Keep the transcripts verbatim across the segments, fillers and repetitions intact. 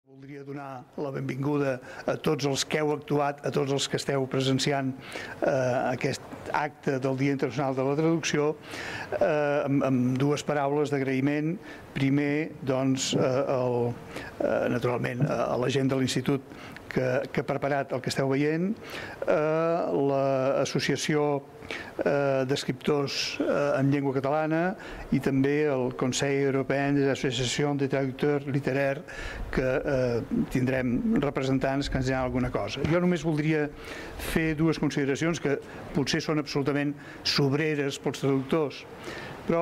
Voldria donar la benvinguda a tots els que heu actuat, a tots els que esteu presenciant eh, aquest acte del Dia Internacional de la Traducció eh, amb, amb dues paraules d'agraïment. Primer, doncs, eh, el, eh, naturalment, a la gent de l'Institut que, que ha preparat el que esteu veient, eh, l'Associació eh, d'Escriptors eh, en Llengua Catalana i també el Consell Europeu de l'Associació de Traducteurs Literaires, que eh, tindrem representants que ens diran alguna cosa. Jo només voldria fer dues consideracions que potser són absolutament sobreres pels traductors, però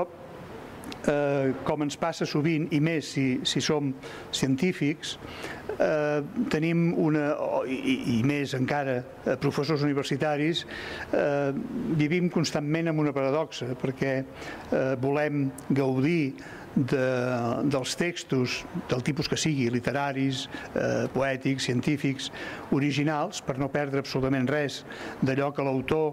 eh, com ens passa sovint, i més si, si som científics, eh, tenim una, i, i més encara eh, professors universitaris, eh, vivim constantment amb una paradoxa, perquè eh, volem gaudir De, dels textos del tipus que sigui, literaris, eh, poètics, científics, originals, per no perdre absolutament res d'allò que l'autor,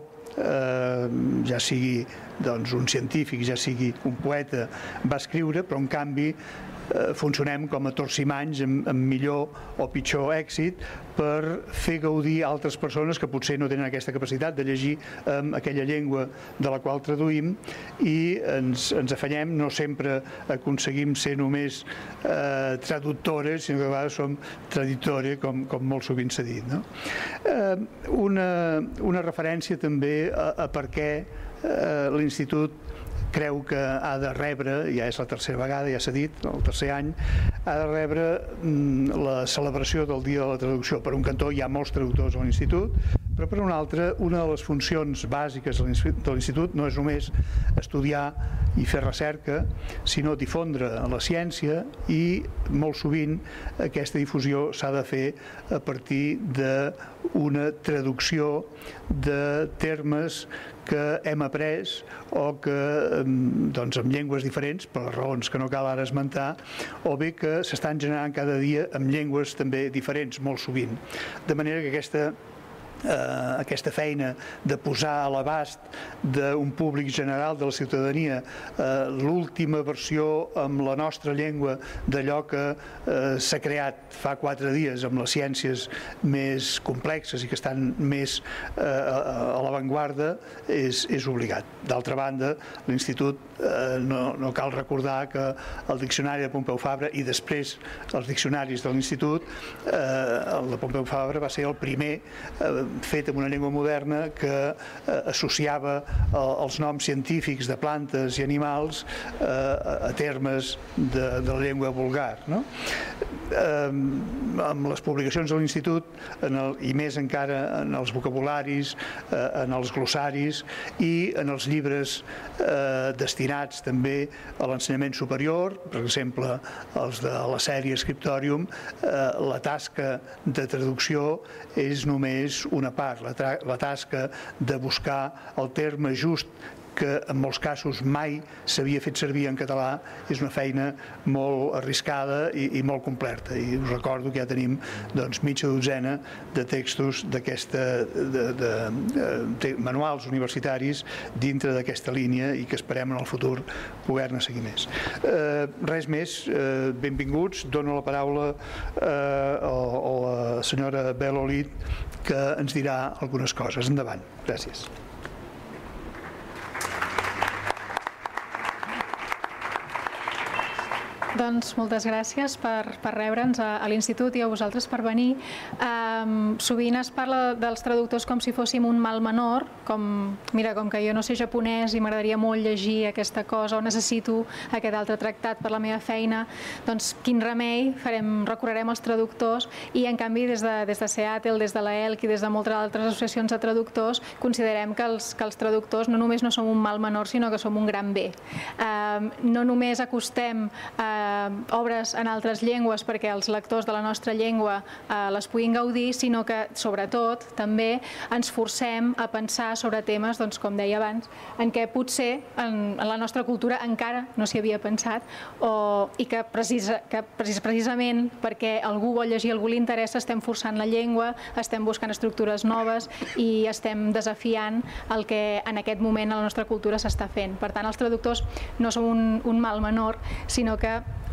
eh, ja sigui doncs, un científic, ja sigui un poeta, va escriure, però en canvi eh, funcionem com a torcimanys amb, amb millor o pitjor èxit per fer gaudir altres persones que potser no tenen aquesta capacitat de llegir en aquella llengua de la qual traduïm, i ens, ens afanyem, no sempre aconseguim ser només eh, traductores, sinó que a vegades som traditores, com, com molt sovint s'ha dit, no? Eh, una, una referència també a, a per què eh, l'Institut creu que ha de rebre, ja és la tercera vegada, ja s'ha dit, el tercer any, ha de rebre mm, la celebració del Dia de la Traducció. Per un cantó hi ha molts traductors a l'Institut, però per un altre, una de les funcions bàsiques de l'Institut no és només estudiar i fer recerca, sinó difondre la ciència, i molt sovint aquesta difusió s'ha de fer a partir d'una traducció de termes que hem après o que doncs, en llengües diferents, per les raons que no cal ara esmentar, o bé que s'estan generant cada dia en llengües també diferents, molt sovint. De manera que aquesta Uh, aquesta feina de posar a l'abast d'un públic general de la ciutadania uh, l'última versió amb la nostra llengua d'allò que uh, s'ha creat fa quatre dies amb les ciències més complexes i que estan més uh, a l'avantguarda és, és obligat. D'altra banda, l'Institut uh, no, no cal recordar que el Diccionari de Pompeu Fabra i després els diccionaris de l'Institut, uh, el de Pompeu Fabra va ser el primer uh, fet en una llengua moderna que eh, associava eh, els noms científics de plantes i animals eh, a termes de, de la llengua vulgar, no? Eh, amb les publicacions de l'Institut, i més encara en els vocabularis, eh, en els glossaris i en els llibres eh, destinats també a l'ensenyament superior, per exemple els de la sèrie Scriptorium, eh, la tasca de traducció és només una part, la, la tasca de buscar el terme just que en molts casos mai s'havia fet servir en català és una feina molt arriscada i, i molt completa, i us recordo que ja tenim doncs, mitja dotzena de textos d'aquesta de, de, de manuals universitaris dintre d'aquesta línia i que esperem en el futur poder-ne seguir més. Eh, res més, eh, benvinguts, dono la paraula eh, a, a la senyora Bel-Olid, que ens dirà algunes coses. Endavant. Gràcies. Doncs moltes gràcies per, per rebre'ns a, a l'Institut i a vosaltres per venir. Um, sovint es parla dels traductors com si fóssim un mal menor, com, mira, com que jo no sé japonès i m'agradaria molt llegir aquesta cosa o necessito aquest altre tractat per la meva feina, doncs quin remei, farem, recorrerem als traductors, i en canvi des de, des de Seattle, des de l'A E L C i des de moltes altres associacions de traductors considerem que els, que els traductors no només no som un mal menor, sinó que som un gran bé. Um, no només acostem a obres en altres llengües perquè els lectors de la nostra llengua eh, les puguin gaudir, sinó que, sobretot, també ens forcem a pensar sobre temes, doncs, com deia abans, en què potser en, en la nostra cultura encara no s'hi havia pensat, o, i que, precisa, que precis, precisament perquè algú vol llegir, algú li interessa, estem forçant la llengua, estem buscant estructures noves i estem desafiant el que en aquest moment a la nostra cultura s'està fent. Per tant, els traductors no són un, un mal menor, sinó que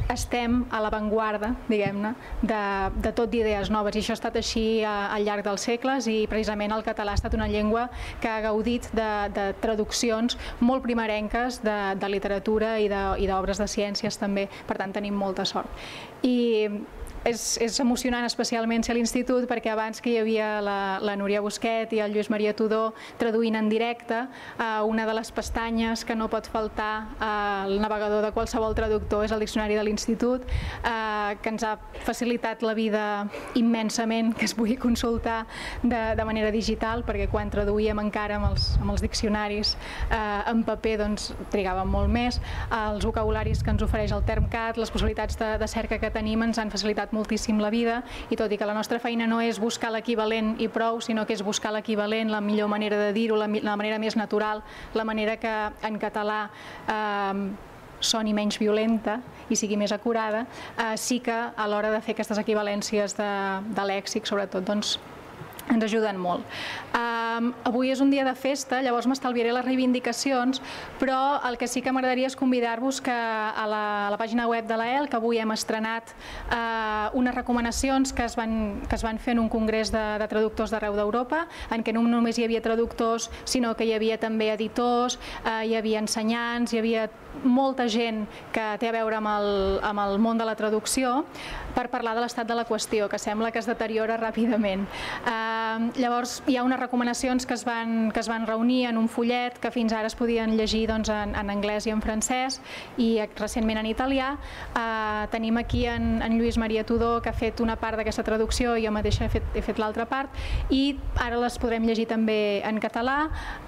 estem a l'avantguarda, diguem-ne, de, de tot d'idees noves, i això ha estat així al llarg dels segles, i precisament el català ha estat una llengua que ha gaudit de, de traduccions molt primerenques de, de literatura i d'obres de, de ciències també, per tant tenim molta sort. I És, és emocionant especialment ser a l'institut, perquè abans que hi havia la, la Núria Busquet i el Lluís Maria Tudó traduint en directe, eh, una de les pestanyes que no pot faltar al eh, navegador de qualsevol traductor és el diccionari de l'institut, eh, que ens ha facilitat la vida immensament, que es pugui consultar de, de manera digital, perquè quan traduïem encara amb els, amb els diccionaris eh, en paper doncs trigàvem molt més. Els vocabularis que ens ofereix el TermCat, les possibilitats de, de cerca que tenim ens han facilitat moltíssim la vida, i tot i que la nostra feina no és buscar l'equivalent i prou, sinó que és buscar l'equivalent, la millor manera de dir-ho, la, la manera més natural, la manera que en català eh, soni menys violenta i sigui més acurada, eh, sí que a l'hora de fer aquestes equivalències de, de lèxic, sobretot, doncs, ens ajuden molt. Um, avui és un dia de festa, llavors m'estalviaré les reivindicacions, però el que sí que m'agradaria és convidar-vos que a la, a la pàgina web de l'A E L, que avui hem estrenat uh, unes recomanacions que es van, que es van fer en un congrés de, de traductors d'arreu d'Europa, en què no només hi havia traductors, sinó que hi havia també editors, uh, hi havia ensenyants, hi havia molta gent que té a veure amb el, amb el món de la traducció, per parlar de l'estat de la qüestió, que sembla que es deteriora ràpidament. Uh, llavors hi ha unes recomanacions que es van, que es van reunir en un fullet que fins ara es podien llegir doncs, en, en anglès i en francès, i recentment en italià. Uh, tenim aquí en, en Lluís Maria Tudó, que ha fet una part d'aquesta traducció, i jo mateixa he fet, he fet l'altra part, i ara les podrem llegir també en català.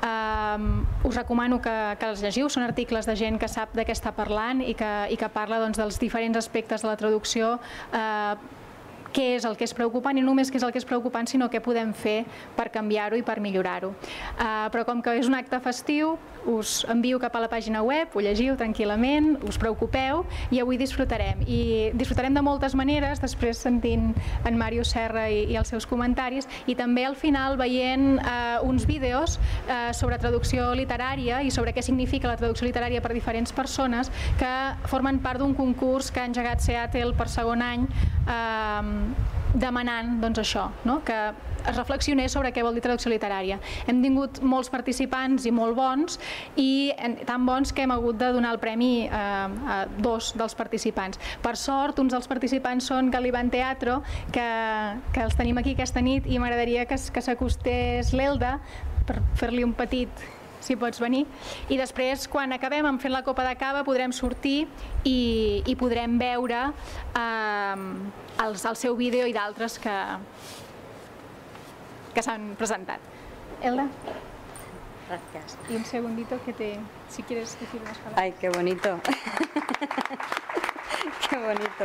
Uh, us recomano que, que els llegiu, són articles de gent que sap de què està parlant i que, i que parla doncs, dels diferents aspectes de la traducció, eh, què és el que és preocupant, i no només què és el que és preocupant, sinó què podem fer per canviar-ho i per millorar-ho. Uh, però com que és un acte festiu, us envio cap a la pàgina web, ho llegiu tranquil·lament, us preocupeu, i avui disfrutarem. I disfrutarem de moltes maneres, després sentint en Màrius Serra i, i els seus comentaris, i també al final veient uh, uns vídeos uh, sobre traducció literària i sobre què significa la traducció literària per diferents persones que formen part d'un concurs que ha engegat Seattle per segon any, uh, demanant doncs, això, no? Que es reflexionés sobre què vol dir traducció literària. Hem tingut molts participants i molt bons, i tan bons que hem hagut de donar el premi eh, a dos dels participants. Per sort, uns dels participants són Caliban Teatro, que, que els tenim aquí aquesta nit, i m'agradaria que, que s'acostés l'Elda per fer-li un petit... si pots venir, i després quan acabem amb fent la copa de cava podrem sortir i, i podrem veure eh, els, el seu vídeo i d'altres que, que s'han presentat. Elda. Gracias. Y un segundito que te, si quieres decir unas palabras. Ay, qué bonito. Qué bonito.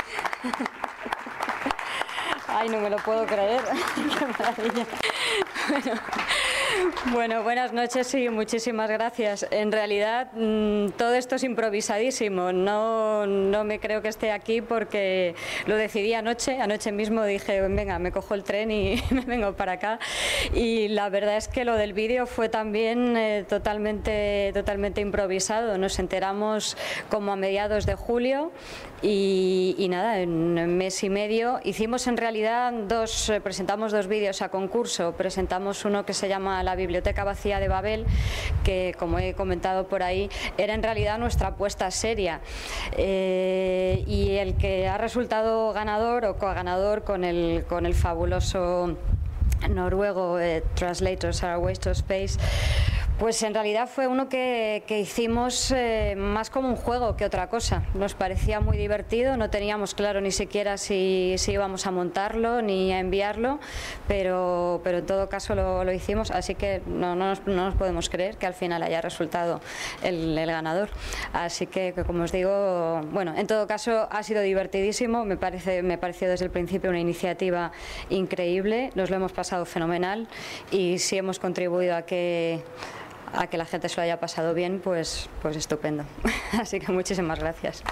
Ay, no me lo puedo creer. Qué maravilla. Bueno. Bueno, buenas noches y muchísimas gracias. En realidad mmm, todo esto es improvisadísimo, no, no me creo que esté aquí porque lo decidí anoche, anoche mismo dije, venga, me cojo el tren y me vengo para acá, y la verdad es que lo del vídeo fue también eh, totalmente, totalmente improvisado. Nos enteramos como a mediados de julio y, y nada, en un mes y medio hicimos en realidad dos, eh, presentamos dos vídeos a concurso. Presentamos uno que se llama La Biblioteca Vacía de Babel, que como he comentado por ahí, era en realidad nuestra apuesta seria, eh, y el que ha resultado ganador o coganador con el, con el fabuloso noruego eh, Translators Are a Waste of Space, pues en realidad fue uno que, que hicimos eh, más como un juego que otra cosa. Nos parecía muy divertido, no teníamos claro ni siquiera si, si íbamos a montarlo ni a enviarlo, pero, pero en todo caso lo, lo hicimos, así que no, no, nos, no nos podemos creer que al final haya resultado el, el ganador. Así que, que, como os digo, bueno, en todo caso ha sido divertidísimo, me, parece, me pareció desde el principio una iniciativa increíble, nos lo hemos pasado fenomenal, y si hemos contribuido a que a que la gente se lo haya pasado bien, pues, pues estupendo. Así que muchísimas gracias.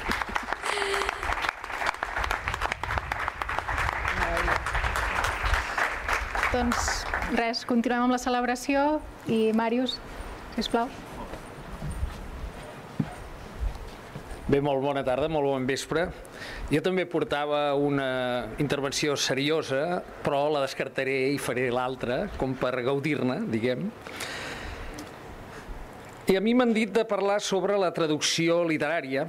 Doncs res, continuem amb la celebració, i Màrius, sisplau. Bé, molt bona tarda, molt bon vespre. Jo també portava una intervenció seriosa, però la descartaré i faré l'altra, com per gaudir-ne, diguem. I a mi m'han dit de parlar sobre la traducció literària.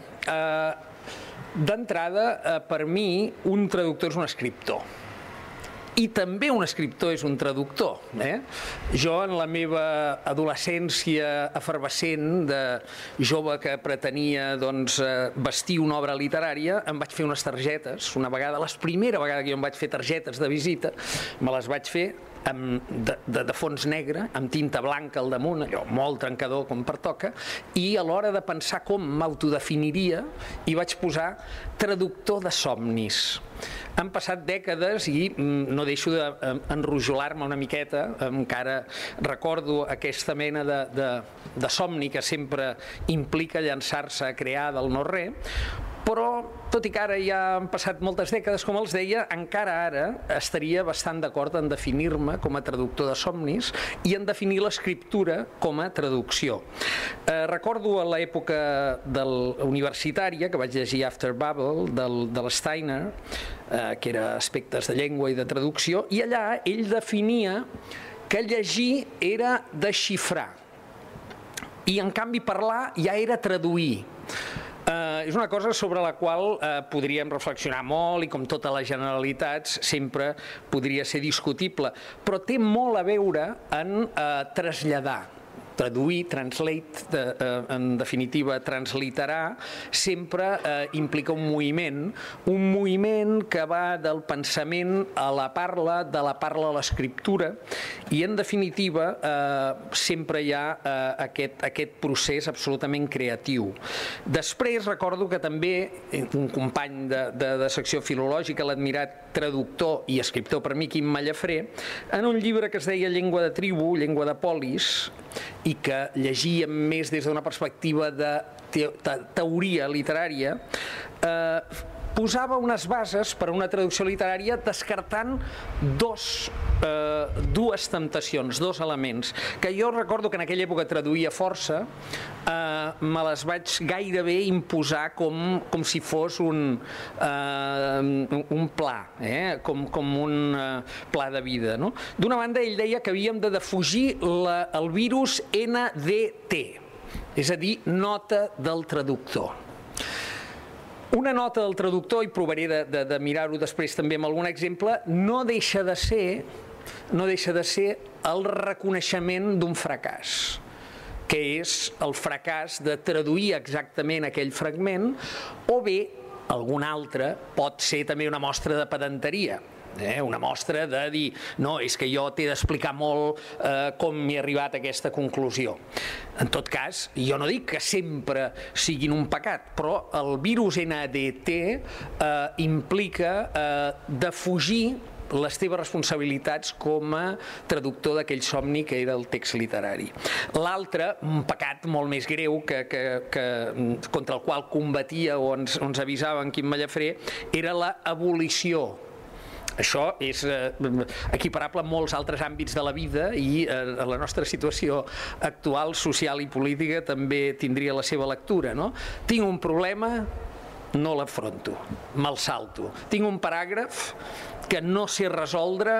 D'entrada, per mi, un traductor és un escriptor. I també un escriptor és un traductor. Eh? Jo, en la meva adolescència efervescent de jove que pretenia doncs, vestir una obra literària, em vaig fer unes targetes. Una vegada, la primera vegada que jo em vaig fer targetes de visita, me les vaig fer amb, de, de, de fons negre, amb tinta blanca al damunt, allò molt trencador com pertoca, i a l'hora de pensar com m'autodefiniria, hi vaig posar traductor de somnis. Han passat dècades i no deixo d'enrojolar-me una miqueta, encara recordo aquesta mena de, de, de somni que sempre implica llançar-se a crear del no-res, però, tot i que ara ja han passat moltes dècades, com els deia, encara ara estaria bastant d'acord en definir-me com a traductor de somnis i en definir l'escriptura com a traducció. Eh, recordo a l'època universitària, que vaig llegir After Babel, del, de l'Steiner, eh, que era aspectes de llengua i de traducció, i allà ell definia que llegir era desxifrar, i en canvi parlar ja era traduir. Uh, és una cosa sobre la qual uh, podríem reflexionar molt i com totes les generalitats sempre podria ser discutible, però té molt a veure en uh, traslladar. Traduir, translate, de, eh, en definitiva transliterar, sempre eh, implica un moviment, un moviment que va del pensament a la parla, de la parla a l'escriptura, i en definitiva eh, sempre hi ha eh, aquest, aquest procés absolutament creatiu. Després recordo que també un company de, de, de secció filològica, l'admirat traductor i escriptor per mi, Quim Mallafré, en un llibre que es deia Llengua de tribu, Llengua de polis, i que llegíem més des d'una perspectiva de te te teoria literària, eh, posava unes bases per a una traducció literària descartant dos, eh, dues temptacions, dos elements, que jo recordo que en aquella època traduïa força, eh, me les vaig gairebé imposar com, com si fos un, eh, un pla, eh, com, com un eh, pla de vida. No? D'una banda, ell deia que havíem de defugir la, el virus N D T, és a dir, nota del traductor. Una nota del traductor, i provaré de, de, de mirar-ho després també amb algun exemple, no deixa de ser, no deixa de ser el reconeixement d'un fracàs, que és el fracàs de traduir exactament aquell fragment, o bé algun altre pot ser també una mostra de pedanteria. Eh, una mostra de dir, no, és que jo t'he d'explicar molt eh, com m'he arribat a aquesta conclusió. En tot cas, jo no dic que sempre siguin un pecat, però el virus N D T eh, implica eh, defugir les teves responsabilitats com a traductor d'aquell somni que era el text literari. L'altre, un pecat molt més greu que, que, que, contra el qual combatia o ens, ens avisava en Quim Mallafré, era l'abolició. Això és eh, equiparable a molts altres àmbits de la vida i eh, a la nostra situació actual, social i política també tindria la seva lectura. No? Tinc un problema, no l'afronto, me'l salto. Tinc un paràgraf que no sé resoldre,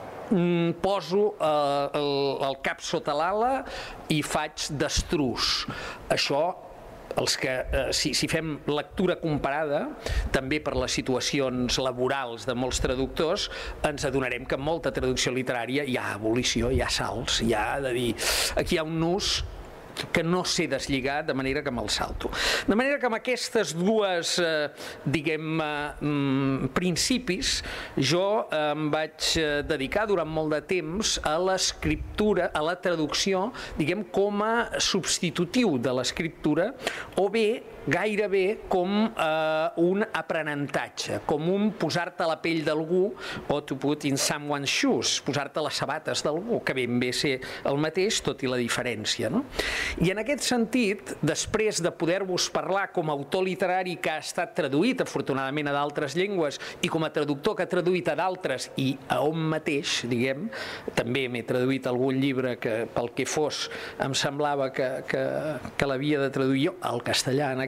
poso eh, el, el cap sota l'ala i faig d'estruç. Això, els que, eh, si, si fem lectura comparada, també per les situacions laborals de molts traductors, ens adonarem que en molta traducció literària hi ha abolició, hi ha salts, hi ha de dir, aquí hi ha un nus que no sé deslligar, de manera que me'l salto. De manera que amb aquestes dues, eh, diguem, eh, principis, jo eh, em vaig dedicar durant molt de temps a l'escriptura, a la traducció, diguem, com a substitutiu de l'escriptura, o bé gairebé com eh, un aprenentatge, com un posar-te a la pell d'algú, o to put in someone's shoes, posar-te a les sabates d'algú, que ben bé ser el mateix, tot i la diferència. No? I en aquest sentit, després de poder-vos parlar com a autor literari que ha estat traduït, afortunadament, a d'altres llengües, i com a traductor que ha traduït a d'altres, i a on mateix, diguem, també m'he traduït algun llibre que, pel que fos, em semblava que, que, que l'havia de traduir jo, al castellà en aquest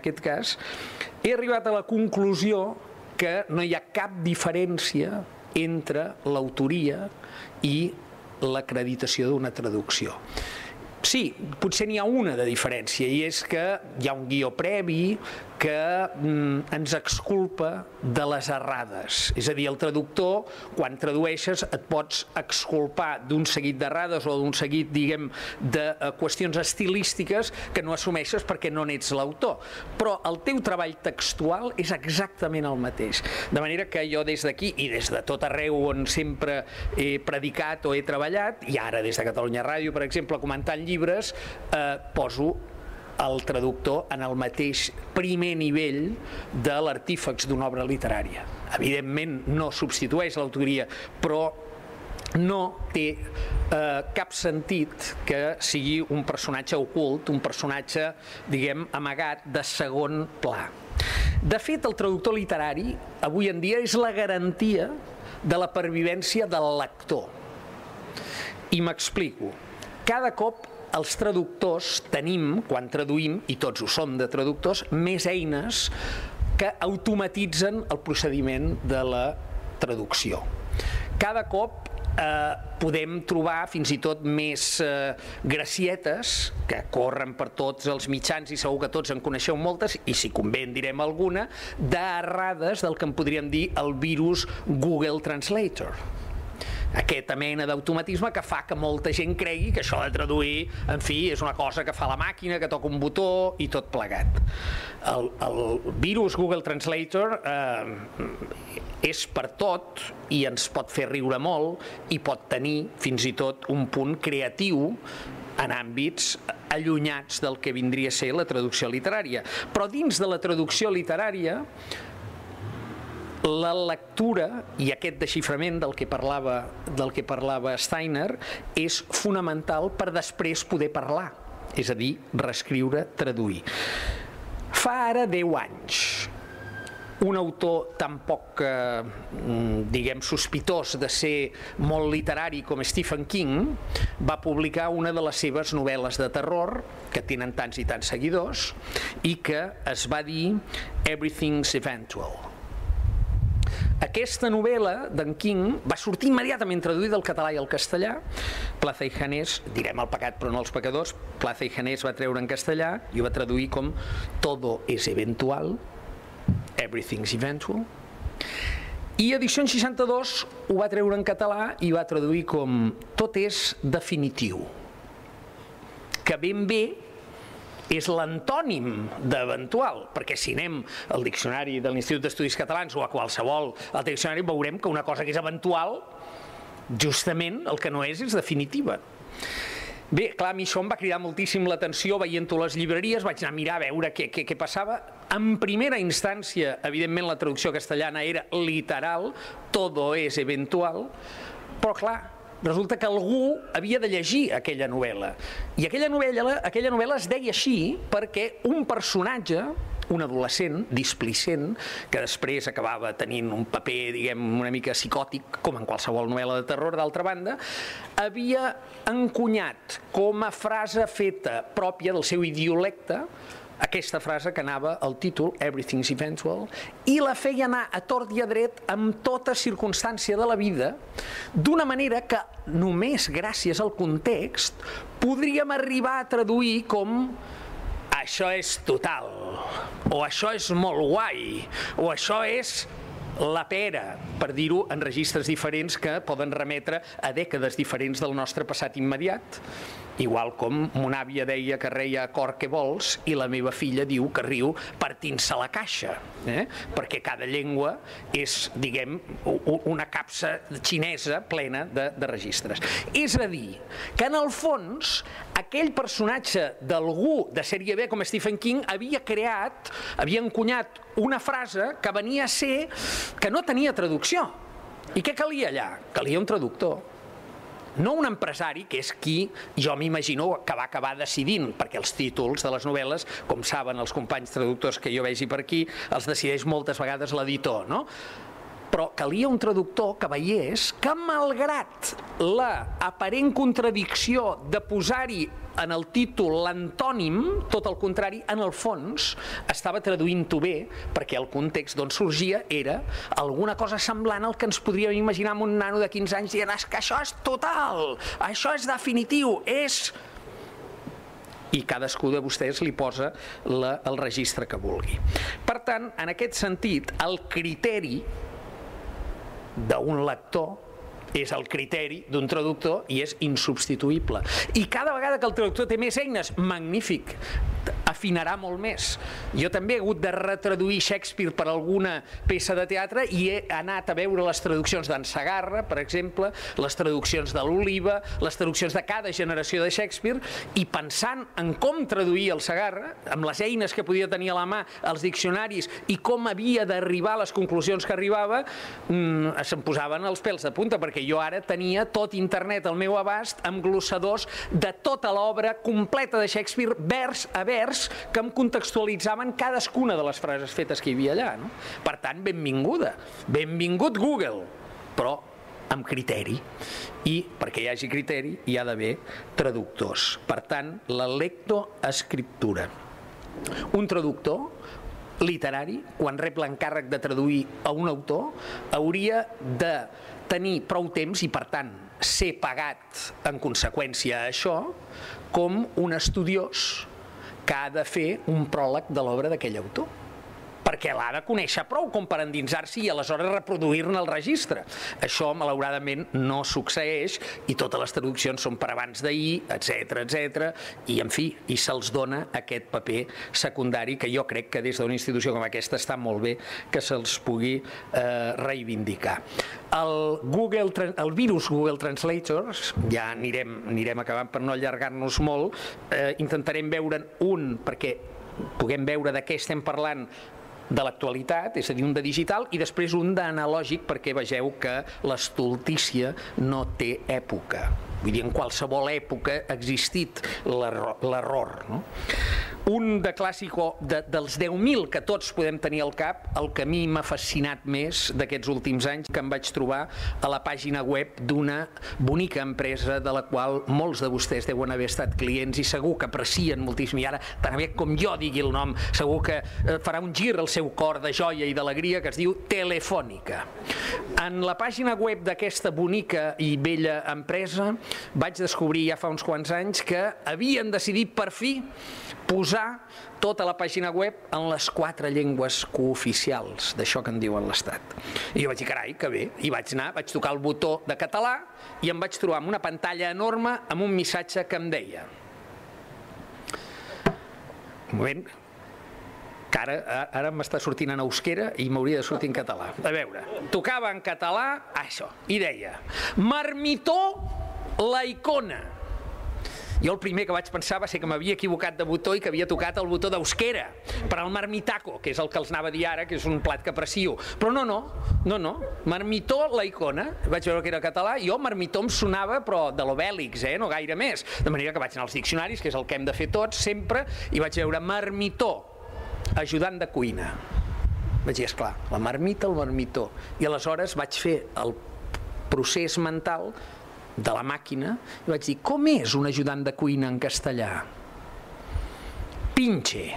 aquest cas, he arribat a la conclusió que no hi ha cap diferència entre l'autoria i l'acreditació d'una traducció. Sí, potser n'hi ha una de diferència, i és que hi ha un guió previ que mm, ens exculpa de les errades. És a dir, el traductor, quan tradueixes, et pots exculpar d'un seguit d'errades o d'un seguit, diguem, de qüestions estilístiques que no assumeixes perquè no n'ets l'autor. Però el teu treball textual és exactament el mateix. De manera que jo des d'aquí, i des de tot arreu on sempre he predicat o he treballat, i ara des de Catalunya Ràdio, per exemple, comentant llibres, eh, poso el traductor en el mateix primer nivell de l'artífex d'una obra literària. Evidentment no substitueix l'autoria, però no té eh, cap sentit que sigui un personatge ocult, un personatge, diguem, amagat de segon pla. De fet, el traductor literari avui en dia és la garantia de la pervivència del lector. I m'explico. Cada cop els traductors tenim, quan traduïm, i tots ho som de traductors, més eines que automatitzen el procediment de la traducció. Cada cop eh, podem trobar fins i tot més eh, gracietes que corren per tots els mitjans, i segur que tots en coneixeu moltes, i si convé en direm alguna, d'errades del que en podríem dir el virus Google Translator. Aquesta mena d'automatisme que fa que molta gent cregui que això de traduir, en fi, és una cosa que fa la màquina, que toca un botó i tot plegat. El, el virus Google Translator eh, és per tot i ens pot fer riure molt i pot tenir fins i tot un punt creatiu en àmbits allunyats del que vindria a ser la traducció literària. Però dins de la traducció literària, la lectura i aquest desxiframent del que parlava, del que parlava Steiner és fonamental per després poder parlar, és a dir, reescriure, traduir. Fa ara deu anys, un autor tan poc, eh, diguem, sospitós de ser molt literari com Stephen King va publicar una de les seves novel·les de terror, que tenen tants i tants seguidors, i que es va dir Everything's Eventual. Aquesta novel·la d'en King va sortir immediatament traduïda al català i al castellà. Plaza y Janés, direm el pecat però no els pecadors, Plaza y Janés va treure en castellà i ho va traduir com Todo es eventual, Everything's eventual. I Edicions seixanta-dos ho va treure en català i va traduir com Tot és definitiu, que ben bé és l'antònim d'eventual, perquè si anem al diccionari de l'Institut d'Estudis Catalans o a qualsevol al diccionari veurem que una cosa que és eventual, justament el que no és és definitiva. Bé, clar, a mi això em va cridar moltíssim l'atenció veient-ho a les llibreries, vaig anar a mirar a veure què, què, què passava. En primera instància, evidentment, la traducció castellana era literal, todo es eventual, però clar, resulta que algú havia de llegir aquella novel·la. I aquella novel·la, aquella novel·la es deia així perquè un personatge, un adolescent displicent, que després acabava tenint un paper, diguem, una mica psicòtic, com en qualsevol novel·la de terror, d'altra banda, havia encunyat com a frase feta pròpia del seu idiolecte aquesta frase que anava al títol Everything's eventual, i la feia anar a tort i a dret amb tota circumstància de la vida, d'una manera que només gràcies al context podríem arribar a traduir com això és total, o això és molt guai, o això és la pera, per dir-ho en registres diferents que poden remetre a dècades diferents del nostre passat immediat. Igual com mon àvia deia que reia a cor que vols i la meva filla diu que riu partint-se la caixa, eh? Perquè cada llengua és, diguem, una capsa xinesa plena de, de registres. És a dir, que en el fons aquell personatge d'algú de sèrie B com Stephen King havia creat, havia encunyat una frase que venia a ser que no tenia traducció. I què calia allà? Calia un traductor. No un empresari, que és qui jo m'imagino que va acabar decidint, perquè els títols de les novel·les, com saben els companys traductors que jo vegi per aquí, els decideix moltes vegades l'editor, no? Però calia un traductor que veiés que, malgrat la aparent contradicció de posar-hi en el títol l'antònim, tot el contrari, en el fons estava traduint-ho bé, perquè el context d'on sorgia era alguna cosa semblant al que ens podríem imaginar amb un nano de quinze anys dient que això és total, això és definitiu, és... i cadascú de vostès li posa la, el registre que vulgui. Per tant, en aquest sentit, el criteri d'un lector és el criteri d'un traductor i és insubstituïble. I cada vegada que el traductor té més eines, magnífic, afinarà molt més. Jo també he hagut de retraduir Shakespeare per alguna peça de teatre i he anat a veure les traduccions d'en Segarra, per exemple, les traduccions de l'Oliva, les traduccions de cada generació de Shakespeare, i pensant en com traduir el Segarra, amb les eines que podia tenir a la mà, els diccionaris, i com havia d'arribar a les conclusions que arribava, mmm, se'm posaven els pèls de punta, perquè jo ara tenia tot internet al meu abast amb glossadors de tota l'obra completa de Shakespeare, vers a vers, que em contextualitzaven cadascuna de les frases fetes que hi havia allà. No? Per tant, benvinguda. Benvingut Google, però amb criteri. I perquè hi hagi criteri hi ha d'haver traductors. Per tant, la lectoescriptura. Un traductor literari, quan rep l'encàrrec de traduir a un autor, hauria de tenir prou temps i, per tant, ser pagat en conseqüència a això, com un estudiós que ha de fer un pròleg de l'obra d'aquell autor, perquè l'ha de conèixer prou com per endinsar-s'hi i aleshores reproduir-ne el registre. Això, malauradament, no succeeix i totes les traduccions són per abans d'ahir, etcètera, etcètera, i, en fi, i se'ls dona aquest paper secundari que jo crec que des d'una institució com aquesta està molt bé que se'ls pugui eh, reivindicar. El, Google, el virus Google Translators, ja anirem, anirem acabant per no allargar-nos molt, eh, intentarem veure'n un perquè puguem veure de què estem parlant de l'actualitat, és a dir, un de digital, i després un d'analògic perquè vegeu que l'estultícia no té època. Vull dir, en qualsevol època ha existit l'error. No? Un de clàssico de, dels deu mil que tots podem tenir al cap, el que a mi m'ha fascinat més d'aquests últims anys, que em vaig trobar a la pàgina web d'una bonica empresa de la qual molts de vostès deuen haver estat clients i segur que aprecien moltíssim, i ara, tan aviat com jo digui el nom, segur que farà un gir al seu cor de joia i d'alegria, que es diu Telefònica. En la pàgina web d'aquesta bonica i bella empresa vaig descobrir ja fa uns quants anys que havien decidit per fi posar tota la pàgina web en les quatre llengües cooficials d'això que en diuen l'Estat. I jo vaig dir, carai, que bé, i vaig anar, vaig tocar el botó de català i em vaig trobar amb una pantalla enorme amb un missatge que em deia: un moment, que ara, ara m'està sortint en euskera i m'hauria de sortir en català. A veure, tocava en català això, i deia: Marmitó la icona. Jo el primer que vaig pensar va ser que m'havia equivocat de botó i que havia tocat el botó d'euskera per al marmitaco, que és el que els anava a dir ara, que és un plat que aprecio. Però no, no, no, no. Marmitó la icona. Vaig veure que era català i jo marmitó em sonava, però de l'Obèlix, eh? No gaire més. De manera que vaig anar als diccionaris, que és el que hem de fer tots sempre, i vaig veure marmitó, ajudant de cuina. Vaig dir, esclar, la marmita, el marmitó. I aleshores vaig fer el procés mental de la màquina i vaig dir, com és un ajudant de cuina en castellà? Pinche.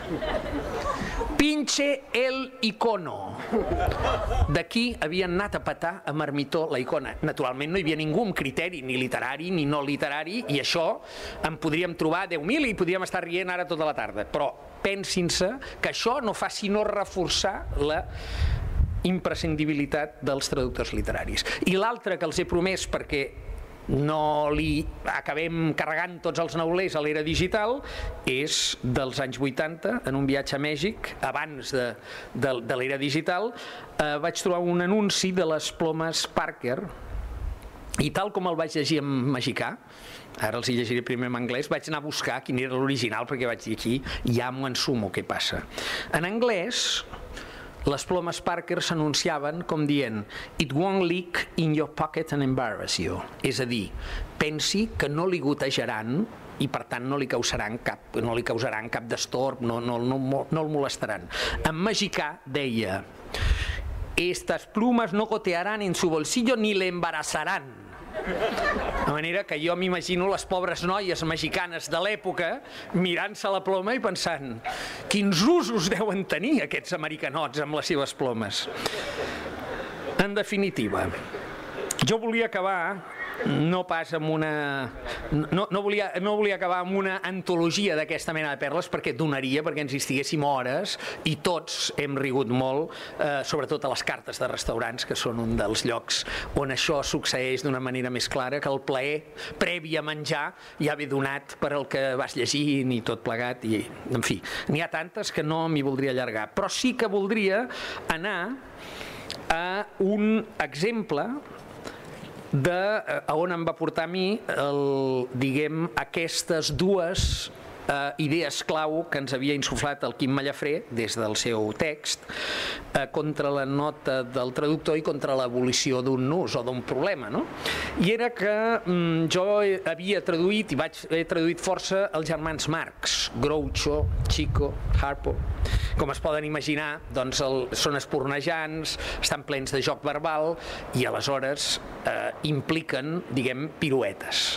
Pinche el icono. D'aquí havien anat a petar a marmitó la icona. Naturalment no hi havia ningú amb criteri, ni literari ni no literari, i això en podríem trobar deu mil i podríem estar rient ara tota la tarda. Però pensin-se que això no fa sinó reforçar la imprescindibilitat dels traductors literaris. I l'altre que els he promès, perquè no li acabem carregant tots els neulers a l'era digital, és dels anys vuitanta, en un viatge a Mèxic, abans de, de, de l'era digital, eh, vaig trobar un anunci de les plomes Parker, i tal com el vaig llegir en mexicà, ara els hi llegiré primer en anglès, vaig anar a buscar quin era l'original, perquè vaig dir aquí ja m'ho ensumo, què passa. En anglès, les plomes Parker s'anunciaven com dient "It won't leak in your pocket and embarrass you", és a dir, pensi que no li gotejaran i per tant no li causaran cap, no li causaran cap destorb, no, no, no, no el molestaran. En mexicà deia "Estas plumas no gotearán en su bolsillo ni le embarazarán". De manera que jo m'imagino les pobres noies mexicanes de l'època mirant-se la ploma i pensant quins usos deuen tenir aquests americanots amb les seves plomes. En definitiva, jo volia acabar no pas amb una... No, no, volia, no volia acabar amb una antologia d'aquesta mena de perles perquè donaria perquè ens hi estiguéssim hores i tots hem rigut molt, eh, sobretot a les cartes de restaurants, que són un dels llocs on això succeeix d'una manera més clara, que el plaer previ a menjar ja ve donat per el que vas llegint i tot plegat. I, en fi, n'hi ha tantes que no m'hi voldria allargar, però sí que voldria anar a un exemple de a on em va portar a mi el, diguem, aquestes dues eh, idees clau que ens havia insuflat el Quim Mallafré des del seu text eh, contra la nota del traductor i contra l'abolició d'un nus o d'un problema, no? I era que mm, jo havia traduït i vaig, he traduït força els germans Marx, Groucho, Chico, Harpo. Com es poden imaginar, doncs el, són espornejants, estan plens de joc verbal i aleshores eh, impliquen, diguem, piruetes.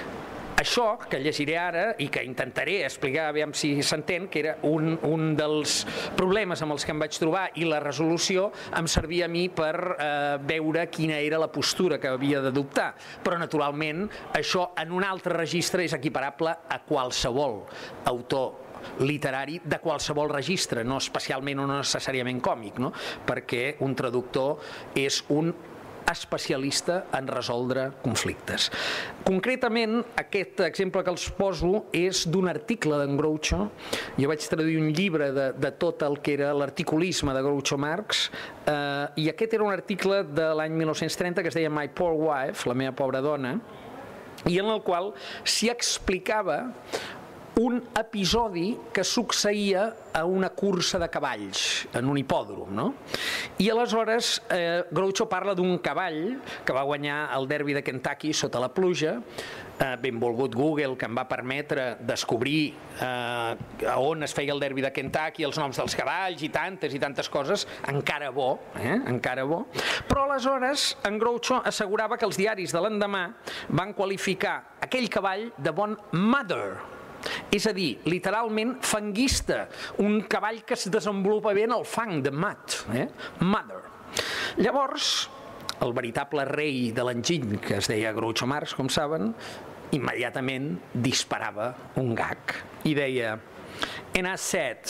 Això que llegiré ara i que intentaré explicar, aviam si s'entén, que era un, un dels problemes amb els que em vaig trobar i la resolució em servia a mi per eh, veure quina era la postura que havia d'adoptar. Però, naturalment, això en un altre registre és equiparable a qualsevol autor literari de qualsevol registre, no especialment o no necessàriament còmic, no? Perquè un traductor és un especialista en resoldre conflictes. Concretament, aquest exemple que els poso és d'un article d'en Groucho. Jo vaig traduir un llibre de, de tot el que era l'articulisme de Groucho Marx eh, i aquest era un article de l'any mil nou-cents trenta que es deia My Poor Wife, la meva pobra dona, i en el qual s'hi explicava un episodi que succeïa a una cursa de cavalls, en un hipòdrom, no? I aleshores eh, Groucho parla d'un cavall que va guanyar el derbi de Kentucky sota la pluja, eh, benvolgut Google, que em va permetre descobrir eh, on es feia el derbi de Kentucky, els noms dels cavalls i tantes i tantes coses, encara bo, eh? encara bo. Però aleshores en Groucho assegurava que els diaris de l'endemà van qualificar aquell cavall de bon mother, és a dir, literalment fanguista, un cavall que es desenvolupa bé en el fang de mat, eh? Mother. Llavors, el veritable rei de l'enginy, que es deia Groucho Marx, com saben, immediatament disparava un gag i deia, and I said,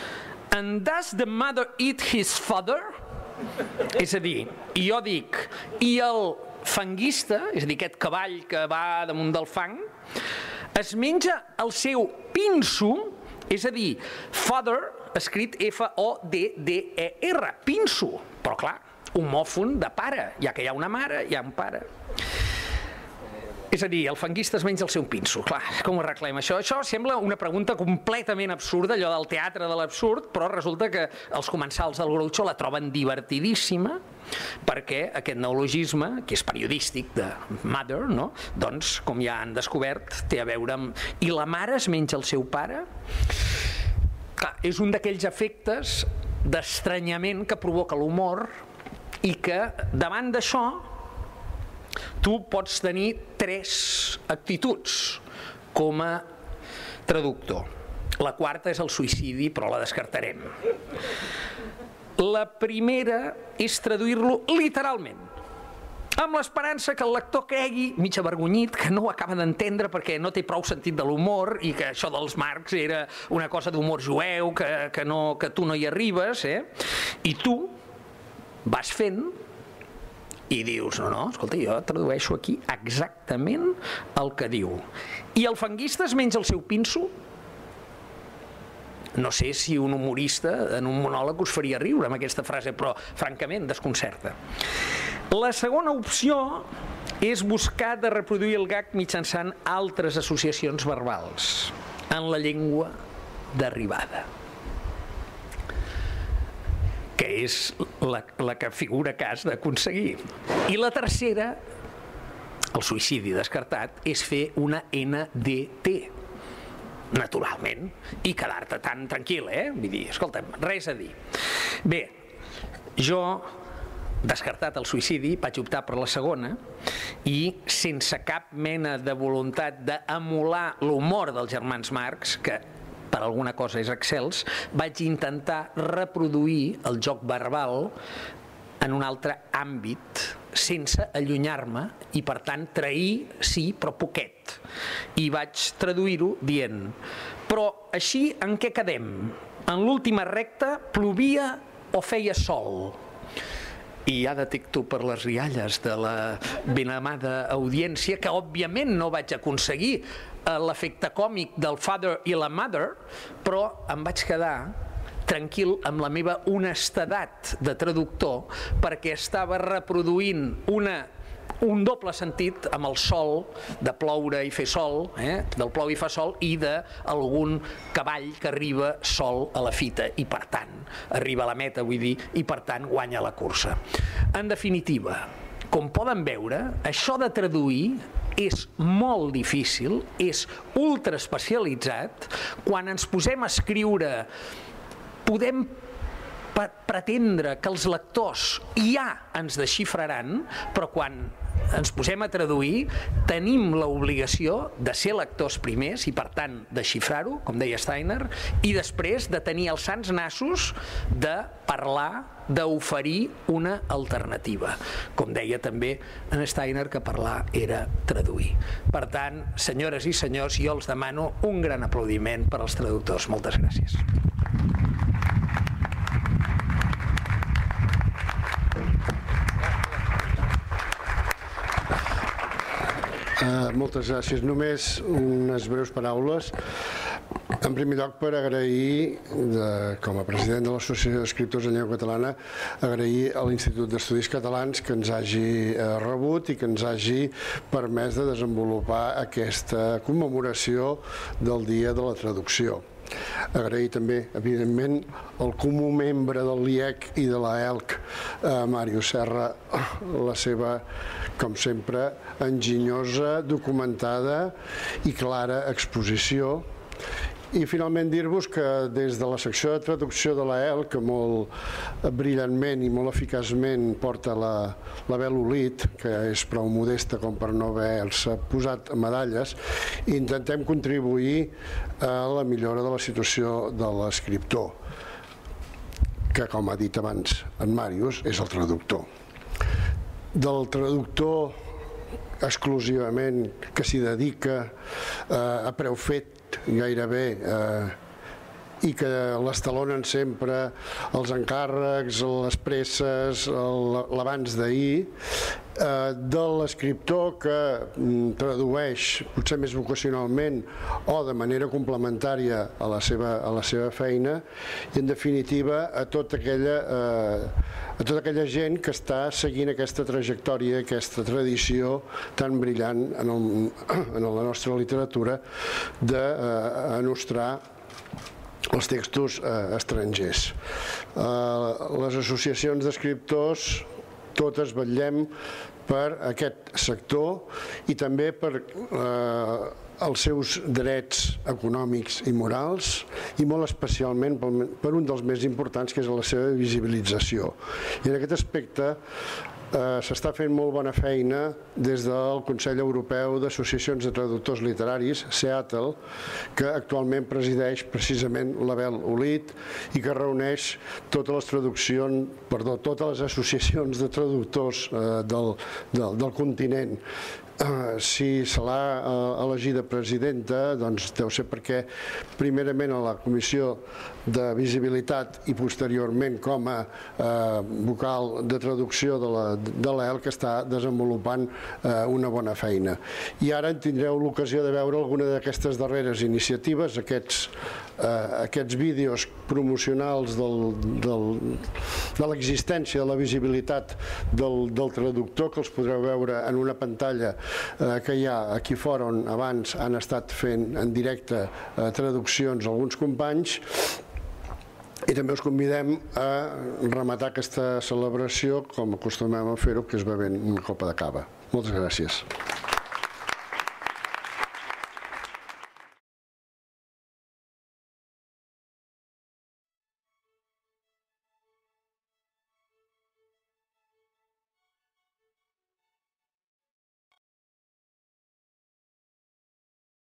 and does the mother eat his father? És a dir, i jo dic, i el fanguista, és a dir, aquest cavall que va damunt del fang, es menja el seu pinso, és a dir, father, escrit F O D D E R, pinso, però clar, homòfon de pare, ja que hi ha una mare, hi ha un pare. És a dir, el fanguista es menja el seu pinso. Clar, com ho arreglem això? Això sembla una pregunta completament absurda, allò del teatre de l'absurd, però resulta que els comensals del Groucho la troben divertidíssima perquè aquest neologisme, que és periodístic de mother, no? Doncs, com ja han descobert, té a veure amb... I la mare es menja el seu pare? Clar, és un d'aquells efectes d'estranyament que provoca l'humor i que, davant d'això, tu pots tenir tres actituds com a traductor. La quarta és el suïcidi, però la descartarem. La primera és traduir-lo literalment, amb l'esperança que el lector cregui, mig avergonyit, que no ho acaba d'entendre perquè no té prou sentit de l'humor i que això dels Marx era una cosa d'humor jueu, que, que, no, que tu no hi arribes, eh? I tu vas fent i dius, no, no, escolta, jo tradueixo aquí exactament el que diu. I el fanguista es menja el seu pinso? No sé si un humorista en un monòleg us faria riure amb aquesta frase, però francament desconcerta. La segona opció és buscar de reproduir el gag mitjançant altres associacions verbals en la llengua d'arribada, que és la, la que figura que has d'aconseguir. I la tercera, el suïcidi descartat, és fer una N D T, naturalment, i quedar-te tan tranquil, eh? Vull dir, escolta'm, res a dir. Bé, jo descartat el suïcidi, vaig optar per la segona i sense cap mena de voluntat d'emular l'humor dels germans Marx, que per alguna cosa és excels, vaig intentar reproduir el joc verbal en un altre àmbit sense allunyar-me i per tant trair sí però poquet, i vaig traduir-ho dient: però així en què quedem? En l'última recta plovia o feia sol? I ja detecto per les rialles de la benamada audiència que òbviament no vaig aconseguir l'efecte còmic del father i la mother, però em vaig quedar tranquil amb la meva honestedat de traductor perquè estava reproduint una, un doble sentit amb el sol, de ploure i fer sol, eh? del plou i fa sol, i d'algun cavall que arriba sol a la fita i per tant arriba a la meta, vull dir, i per tant guanya la cursa. En definitiva, com poden veure, això de traduir és molt difícil, és ultra especialitzat. Quan ens posem a escriure podem pretendre que els lectors ja ens desxifraran, però quan ens posem a traduir tenim l'obligació de ser lectors primers i per tant desxifrar-ho, com deia Steiner, i després de tenir els sants nassos de parlar, d'oferir una alternativa. Com deia també en Steiner, que parlar era traduir. Per tant, senyores i senyors, jo els demano un gran aplaudiment per als traductors. Moltes gràcies. Uh, moltes gràcies. Només unes breus paraules. En primer lloc, per agrair, de, com a president de l'Associació d'Escriptors en Llengua Catalana, agrair a l'Institut d'Estudis Catalans que ens hagi eh, rebut i que ens hagi permès de desenvolupar aquesta commemoració del Dia de la Traducció. Agrair també, evidentment, al comú membre del I E C i de la E L C, eh, Màrius Serra, la seva, com sempre, enginyosa, documentada i clara exposició. I finalment dir-vos que des de la secció de traducció de la E L, que molt brillantment i molt eficaçment porta la, la Bel Olit, que és prou modesta com per no haver-se posat medalles, intentem contribuir a la millora de la situació de l'escriptor, que, com ha dit abans en Màrius, és el traductor. Del traductor exclusivament que s'hi dedica eh, a preu fet gairebé eh, i que l'estalonen sempre els encàrrecs, les presses, l'abans d'ahir, eh, de l'escriptor que mm, tradueix potser més vocacionalment o de manera complementària a la seva, a la seva feina i en definitiva a tota aquella, eh, a tota aquella gent que està seguint aquesta trajectòria, aquesta tradició tan brillant en, el, en la nostra literatura d'enostrar eh, els textos eh, estrangers. Eh, les associacions d'escriptors totes vetllem per aquest sector i també per eh, els seus drets econòmics i morals i molt especialment per un dels més importants, que és la seva visibilització. I en aquest aspecte eh, s'està fent molt bona feina des del Consell Europeu d'Associacions de Traductors Literaris, Seattle, que actualment presideix precisament la Bel Olit i que reuneix totes les traduccions, perdó, totes les associacions de traductors eh, del, del, del continent. Uh, si se l'ha uh, elegida presidenta, doncs deu ser perquè primerament a la Comissió de Visibilitat i posteriorment com a uh, vocal de traducció de la, de l'E L que està desenvolupant uh, una bona feina. I ara tindreu l'ocasió de veure alguna d'aquestes darreres iniciatives, aquests, uh, aquests vídeos promocionals del, del, de l'existència, de la visibilitat del, del traductor, que els podreu veure en una pantalla que hi ha aquí fora on abans han estat fent en directe traduccions alguns companys, i també us convidem a rematar aquesta celebració com acostumem a fer-ho, que és bevent una copa de cava. Moltes gràcies.